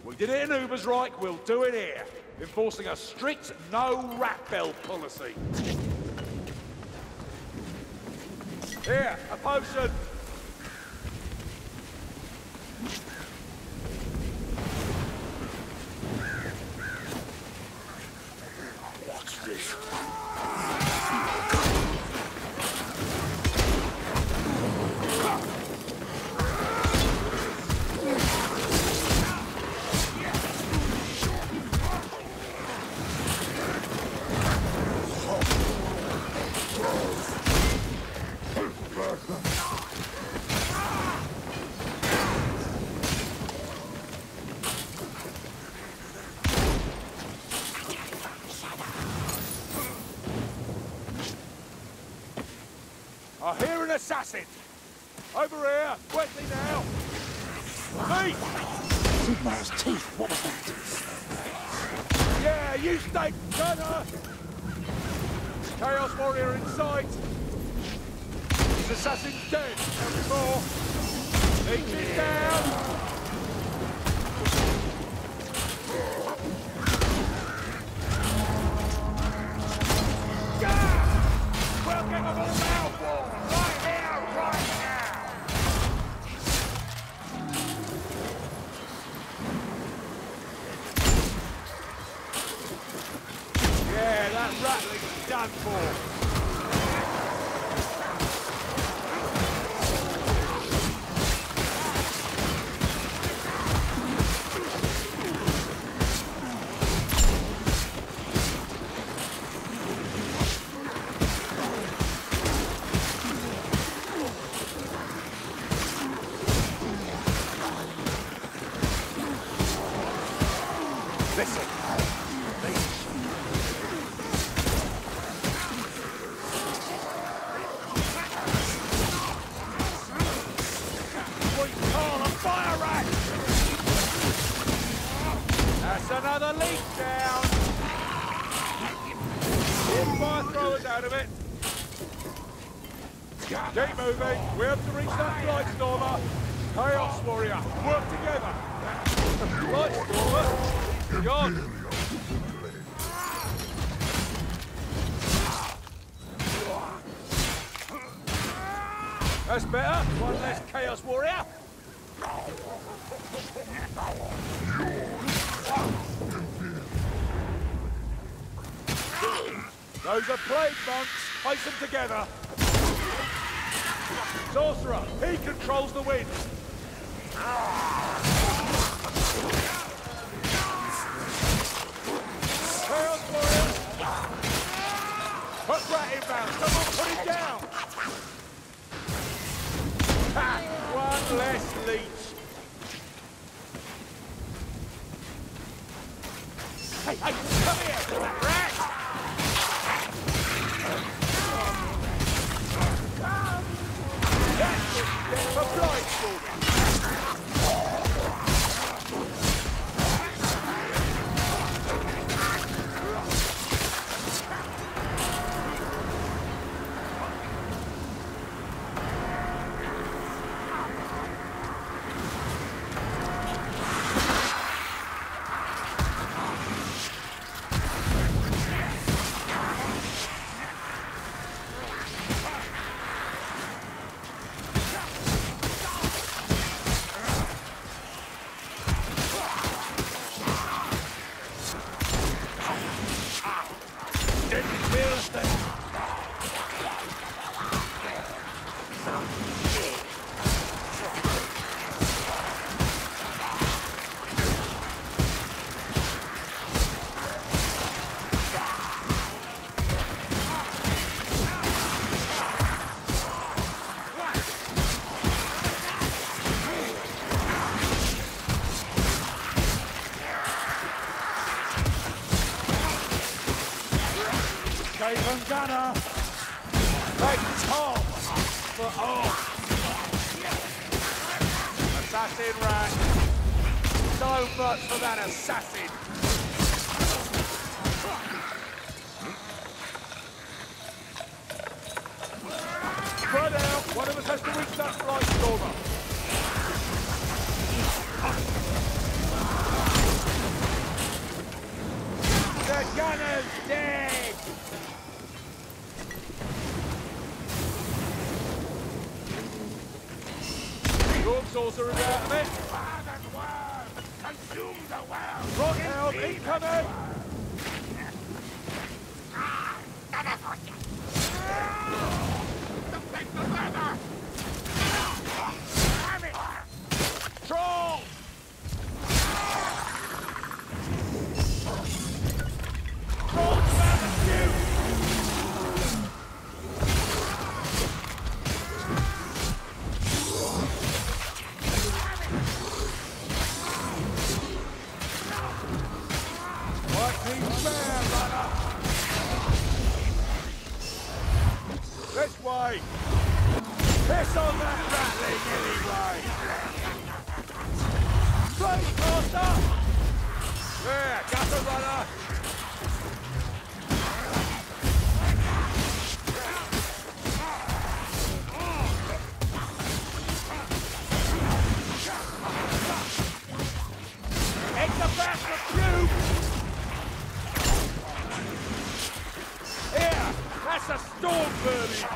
We did it in Ubersreich, we'll do it here. Enforcing a strict no rat bell policy. Here, a potion. What's this? I hear an assassin! Over here, quickly now! Meat! Sigmar's teeth, what was that? Yeah, you stay, gunner! Chaos Warrior in sight! His assassin's dead, and before. Leech down! We'll get them all out, war! Right here, right now! Yeah, that rattling's done for. Listen, that's another leak down. All fire throwers out of it. Keep moving. We have to reach that Blightstormer. Chaos Warrior, work together. Blightstormer, gone. That's better. One less Chaos Warrior. Those are plague monks. Place them together. Sorcerer, he controls the wind. Chaos Warrior. Put Rat inbound. Someone put him down. Ha! One less leech. Hey, hey, come here, rat! That's it, for Blightstormer. Raven Gunner! Take Tom for off! Assassin rat! So much for that assassin! Spread out! One of us has to reach that Blightstormer! Storm sorcerer's out of it. Consume the world! Rock helm incoming! Take the leather! Troll! Troll's about the queue! Lightning bear, runner! This way! Piss on that rattling anyway! Straight, master! There, gutter runner! Eggs are back for you! Here, that's a storm burning!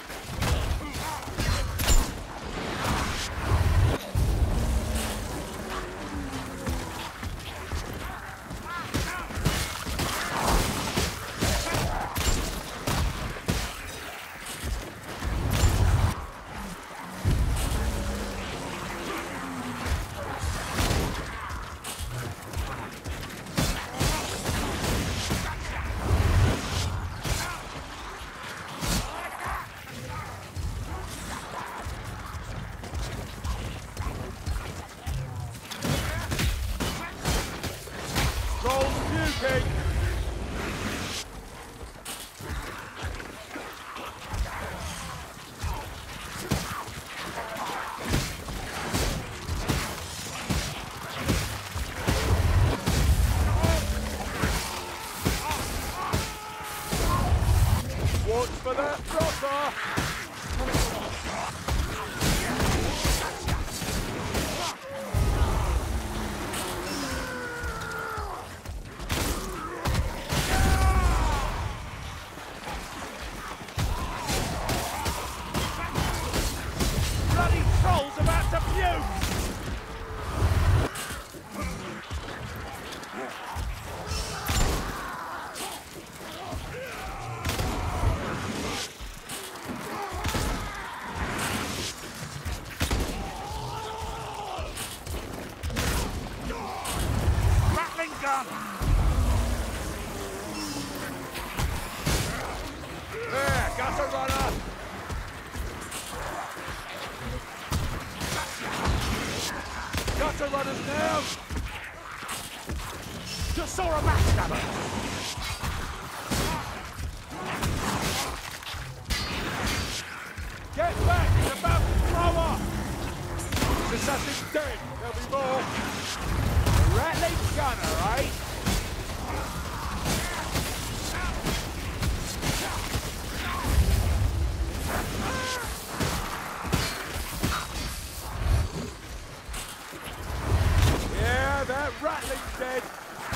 Watch for that dropper! Bloody troll's about to puke! Gun. There, gutter runner. Gutter runners now. Just saw a backstabber. Get back, he's about to throw up. This assassin's dead, there'll be more. Rattling gunner, right? Yeah, that rattling's dead.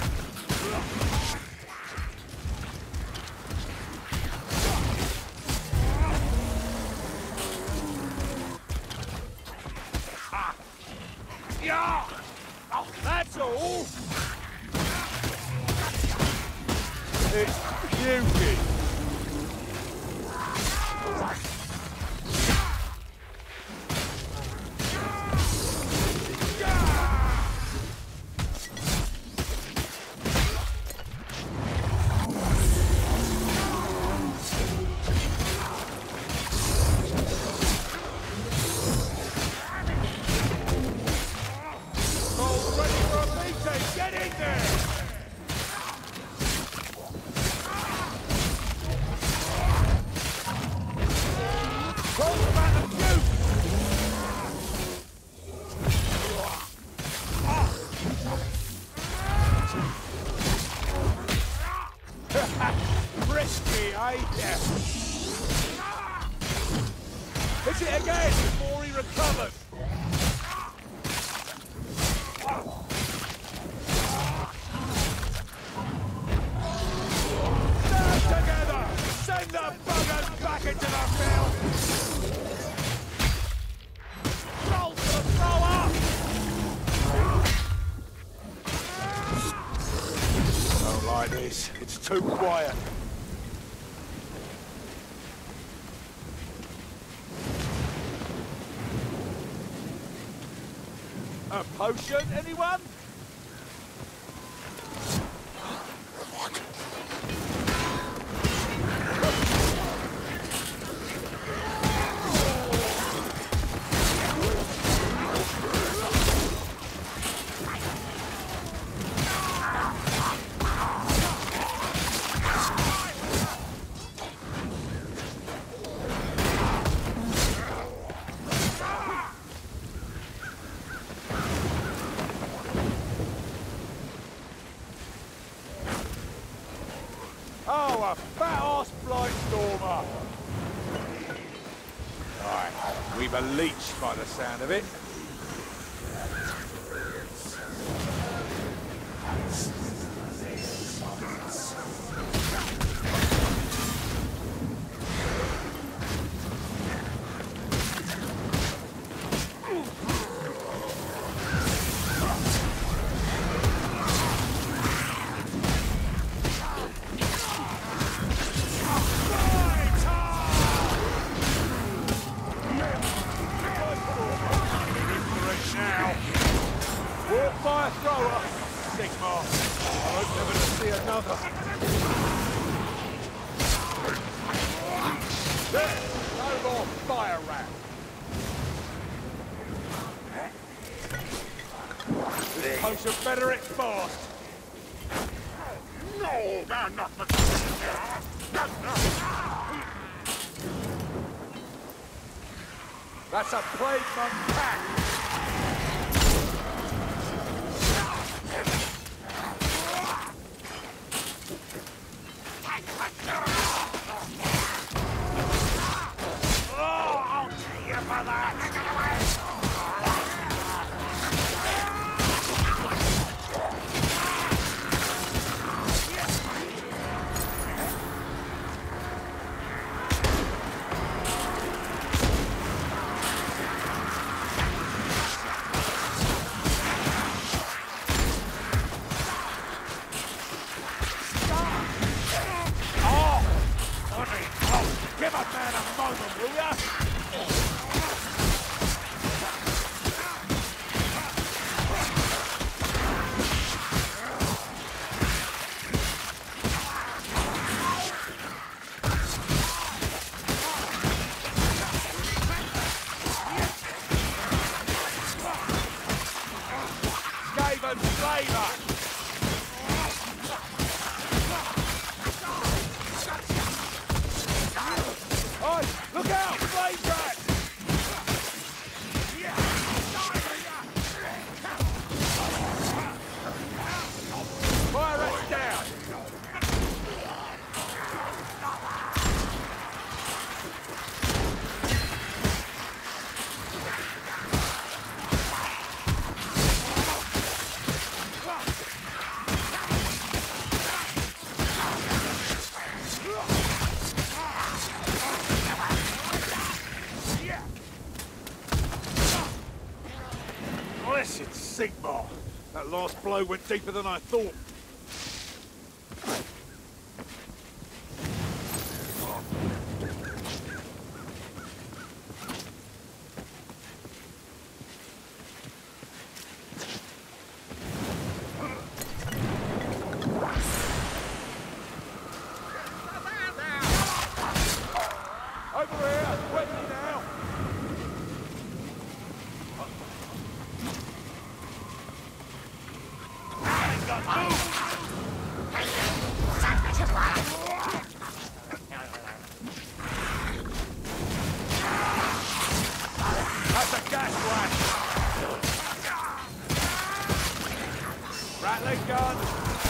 Yeah! Oh, that's all! It's beauty! Get in there! Roll about the puke! Risky, eh? Yeah. Hit it again before he recovers! Send the buggers back into the field! Roll to the is. It's too quiet. A potion, anyone? Oh, a fat-ass Blightstormer! Right, we've a leech by the sound of it. Walk by a thrower, Sigmar. I hope never to see another. There, no more fire rat. This potion better it fast. No, they're not the... That's a plague monk pack. Give a man a moment, will ya? Skaven flavor! Look out! Flame rat! Fire rats down! Blessed Sigmar! That last blow went deeper than I thought. Over here! Wait me now! That's a gas flash! Rattling gun!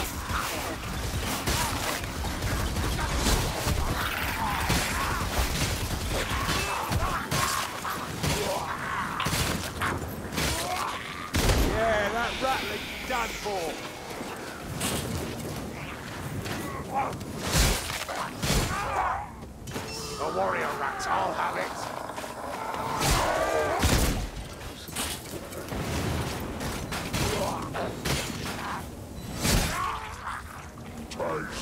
Yeah, that rattling's done for! The warrior rats, I'll have it! Time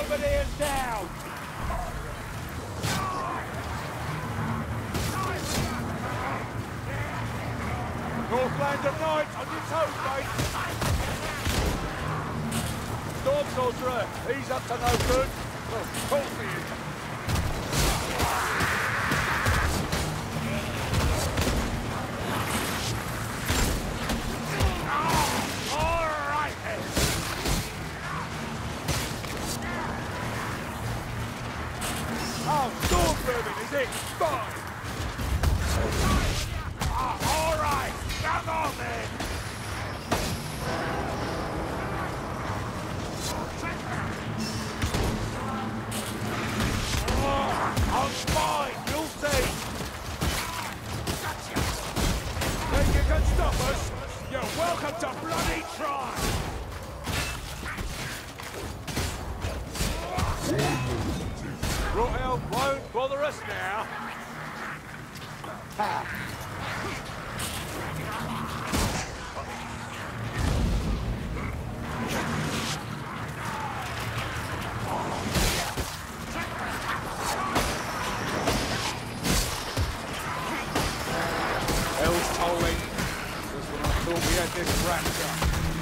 Belvedere's down! Northlander Knights on your toes, mate! Storm Sorcerer, he's up to no good. Well, of course he is. Oh, Storm Vermin, is it? Fine! All right, come on then! I'm fine, you'll see! Think you can stop us? You're welcome to bloody try! Rothel won't bother us now. Hell's tolling. Just when I thought we had this wrapped up.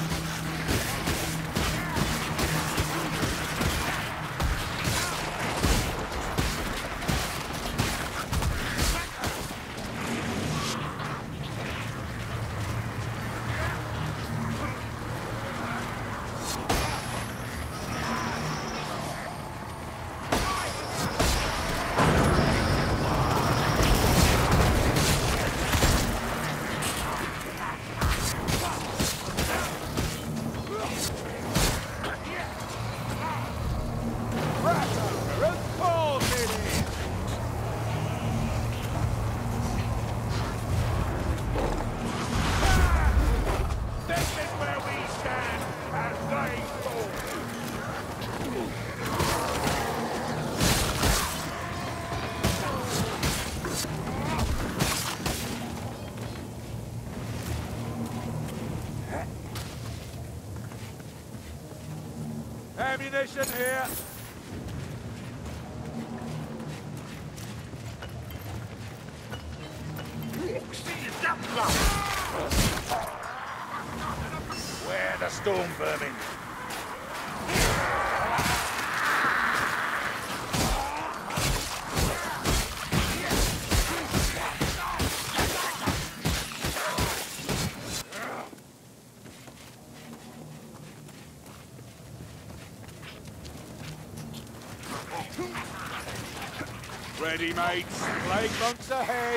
Ammunition here. Where the storm vermin? Ready, mates. Plague monks ahead.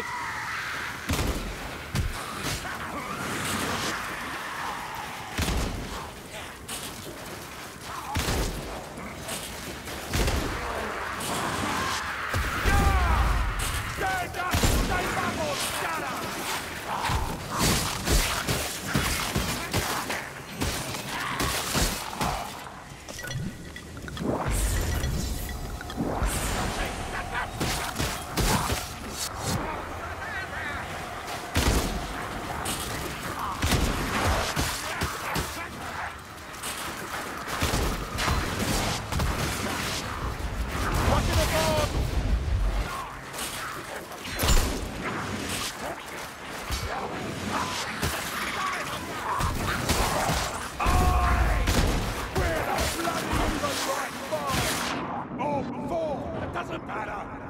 Stand up! Stay back or scatter! Doesn't matter!